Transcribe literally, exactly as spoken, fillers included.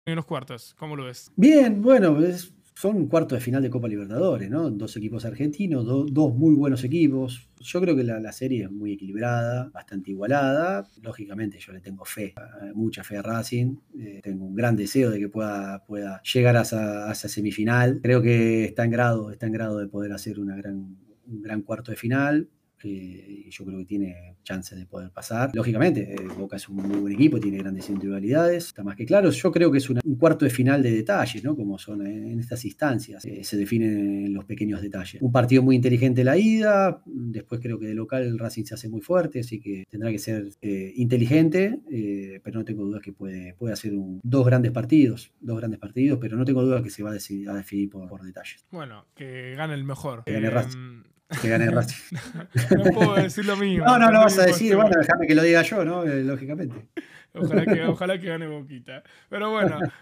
en los cuartos. ¿Cómo lo ves? Bien, bueno, es, son cuartos de final de Copa Libertadores, ¿no? Dos equipos argentinos, do- dos muy buenos equipos. Yo creo que la, la serie es muy equilibrada, bastante igualada. Lógicamente yo le tengo fe, eh, mucha fe a Racing. Eh, tengo un gran deseo de que pueda, pueda llegar a esa, a esa semifinal. Creo que está en grado, está en grado de poder hacer una gran, un gran cuarto de final. Eh, y yo creo que tiene chances de poder pasar. Lógicamente, eh, Boca es un muy buen equipo, tiene grandes individualidades, está más que claro. Yo creo que es una- un cuarto de final de detalle, ¿no? Como son en, en estas instancias, eh, se definen en los pequeños detalles. Un partido muy inteligente la ida, después creo que de local el Racing se hace muy fuerte, así que tendrá que ser eh, inteligente, eh, pero no tengo dudas que puede, puede hacer un- dos grandes partidos, dos grandes partidos, pero no tengo dudas que se va a decidir, a definir por, por detalles. Bueno, que gane el mejor. Que gane Eh, Racing. Que gane Racing. no puedo decir lo No, mismo, no, no perdí vas mi a decir, bueno, postura. déjame que lo diga yo, ¿no? Eh, lógicamente. Ojalá que, ojalá que gane Boquita. Pero bueno,